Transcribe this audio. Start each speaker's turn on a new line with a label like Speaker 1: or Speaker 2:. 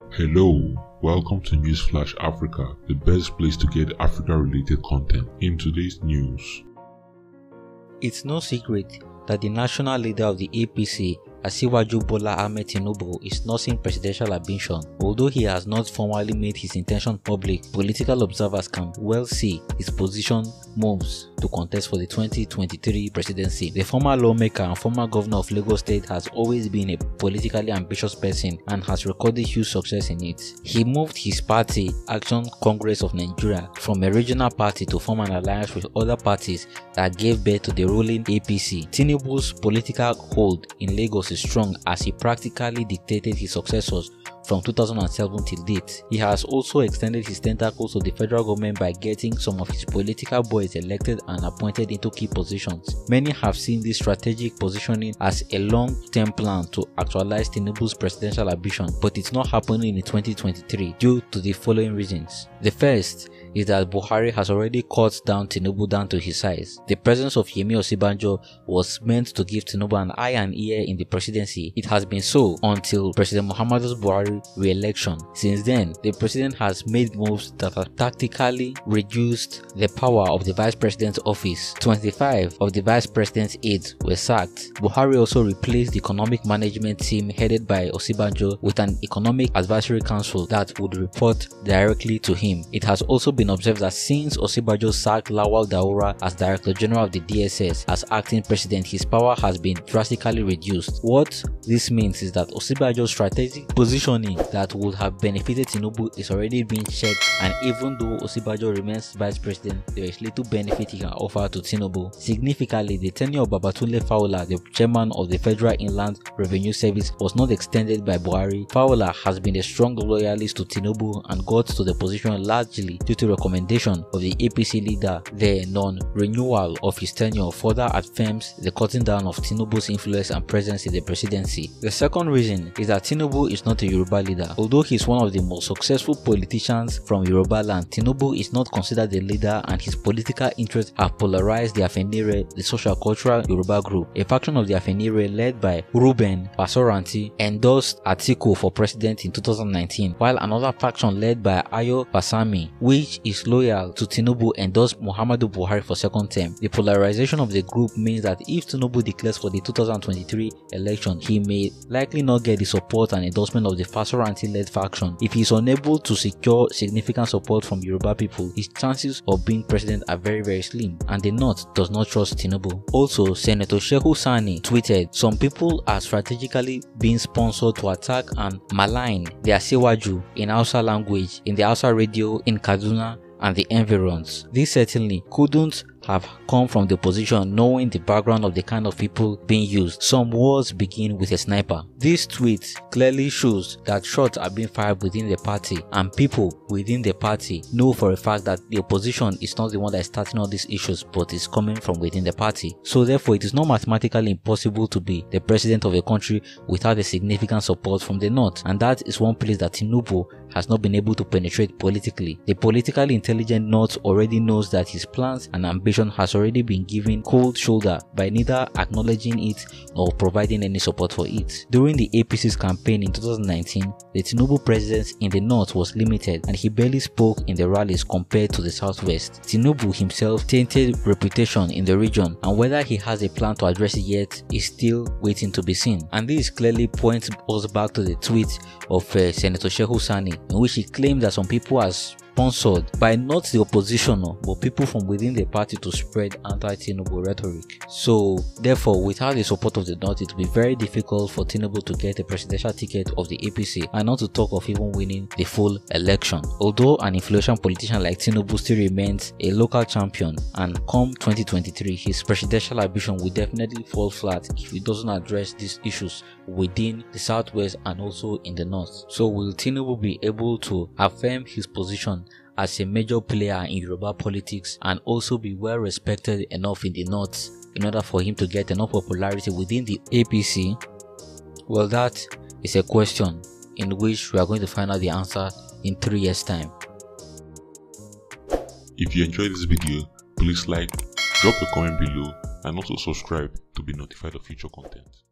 Speaker 1: Hello, welcome to News Flash Africa, the best place to get Africa-related content. In today's news,
Speaker 2: it's no secret that the national leader of the APC, Asiwaju Bola Ahmed Tinubu, is nursing presidential ambition. Although he has not formally made his intention public, political observers can well see his position moves to contest for the 2023 presidency. The former lawmaker and former governor of Lagos State has always been a politically ambitious person and has recorded huge success in it. He moved his party, Action Congress of Nigeria, from a regional party to form an alliance with other parties that gave birth to the ruling APC. Tinubu's political hold in Lagos is strong as he practically dictated his successors from 2007 till date. He has also extended his tentacles to the federal government by getting some of his political boys elected and appointed into key positions. Many have seen this strategic positioning as a long-term plan to actualize Tinubu's presidential ambition, but it's not happening in 2023 due to the following reasons. The first is that Buhari has already cut down Tinubu down to his size. The presence of Yemi Osinbajo was meant to give Tinubu an eye and ear in the presidency. It has been so until President Muhammadu Buhari re-election. Since then, the president has made moves that have tactically reduced the power of the vice president's office. 25 of the vice president's aides were sacked. Buhari also replaced the economic management team headed by Osinbajo with an economic advisory council that would report directly to him. It has also been observed that since Osinbajo sacked Lawal Daura as Director General of the DSS as acting president, his power has been drastically reduced. What this means is that Osinbajo's strategic positioning that would have benefited Tinubu is already being checked, and even though Osinbajo remains vice president, there is little benefit he can offer to Tinubu. Significantly, the tenure of Babatunde Fowler, the chairman of the Federal Inland Revenue Service, was not extended by Buhari. Fowler has been a strong loyalist to Tinubu and got to the position largely due to recommendation of the APC leader. The non-renewal of his tenure further affirms the cutting down of Tinubu's influence and presence in the presidency. The second reason is that Tinubu is not a Yoruba leader. Although he is one of the most successful politicians from Yoruba land, Tinubu is not considered a leader, and his political interests have polarized the Afenire, the social cultural Yoruba group. A faction of the Afenire led by Ruben Fasoranti endorsed Atiku for president in 2019, while another faction led by Ayo Basami, which is loyal to Tinubu, endorsed Muhammadu Buhari for second term. The polarization of the group means that if Tinubu declares for the 2023 election, he may likely not get the support and endorsement of the Fasoranti-led faction. If he is unable to secure significant support from Yoruba people, his chances of being president are very slim, and the North does not trust Tinubu. Also, Senator Shehu Sani tweeted, "Some people are strategically being sponsored to attack and malign the Asiwaju in Hausa language, in the Hausa radio in Kaduna and the environs. This certainly couldn't have come from the opposition, knowing the background of the kind of people being used. Some wars begin with a sniper." This tweet clearly shows that shots are being fired within the party, and people within the party know for a fact that the opposition is not the one that is starting all these issues, but is coming from within the party. So therefore, it is not mathematically impossible to be the president of a country without a significant support from the North, and that is one place that Tinubu has not been able to penetrate politically. The politically intelligent North already knows that his plans and ambition has already been given cold shoulder by neither acknowledging it nor providing any support for it. During the APC's campaign in 2019, the Tinubu presence in the North was limited, and he barely spoke in the rallies compared to the Southwest. Tinubu himself tainted reputation in the region, and whether he has a plan to address it yet is still waiting to be seen. And this clearly points us back to the tweet of Senator Shehu Sani, in which he claimed that some people are sponsored by not the opposition but people from within the party to spread anti-Tinubu rhetoric. So therefore, without the support of the North, it will be very difficult for Tinubu to get a presidential ticket of the APC, and not to talk of even winning the full election. Although an influential politician like Tinubu still remains a local champion, and come 2023 his presidential ambition will definitely fall flat if he doesn't address these issues within the Southwest and also in the North. So will Tinubu be able to affirm his position as a major player in Yoruba politics and also be well respected enough in the North in order for him to get enough popularity within the APC? Well, that is a question in which we are going to find out the answer in 3 years' time.
Speaker 1: if you enjoyed this video, please like, drop a comment below, and also subscribe to be notified of future content.